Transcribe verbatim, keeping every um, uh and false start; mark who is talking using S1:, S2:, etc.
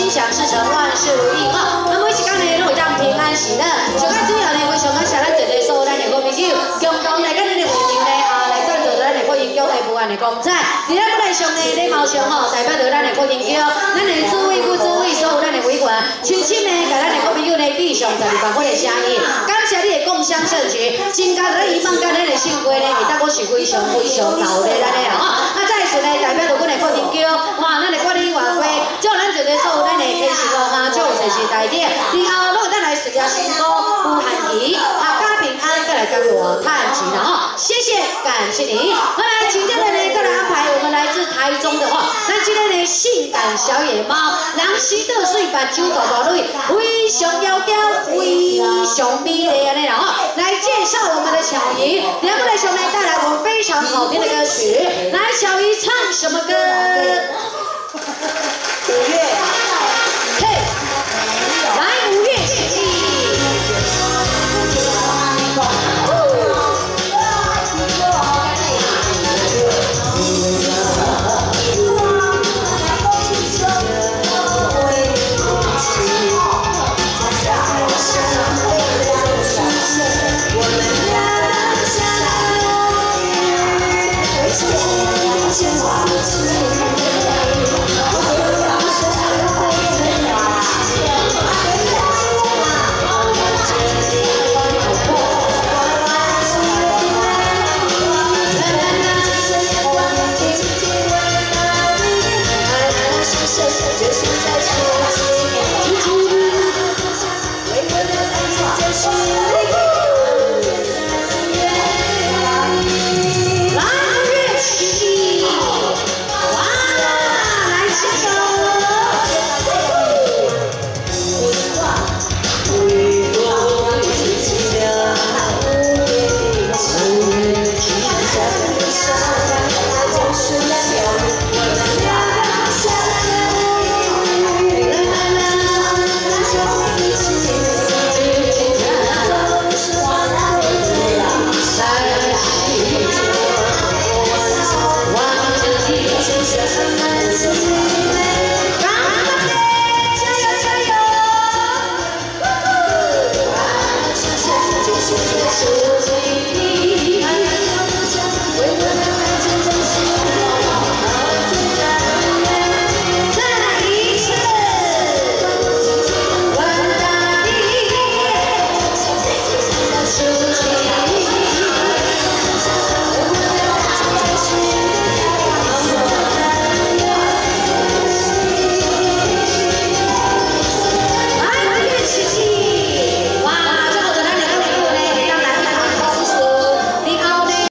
S1: 心想事成，万事如意哈。那每一天呢，都会当平安喜乐。上个主要呢，非常感谢咱这个所有咱的好朋友，共同来跟咱的会员呢啊来赞助咱的福音宫的不安的光彩。伫咱本来上呢礼貌上吼，代表着咱的福音宫，咱的诸位不诸位，所有咱的委员，亲亲呢，甲咱的好朋友呢寄上十二万块的诚意，感谢你的共襄盛举，增加咱以往甲咱的幸福呢，会当我是非常非常闹的咱的啦吼。啊，再次呢，代表着阮的福音宫，哇，咱的管理员会，祝咱这个所有咱的开心乐啊，祝世事大吉。然后，如果咱来事业成功，有限期，阖家平安，再来跟我探钱了哈。谢谢，感谢你。后来，紧接着呢，再来安排我们来自台中的话，咱今天呢，性感小野猫，人生得水，目睭大大蕊，非常窈窕，非常美丽安尼啦哈。来介绍我们的巧姨，两位来兄弟带来我们非常好听的歌曲。来，巧姨唱什么歌？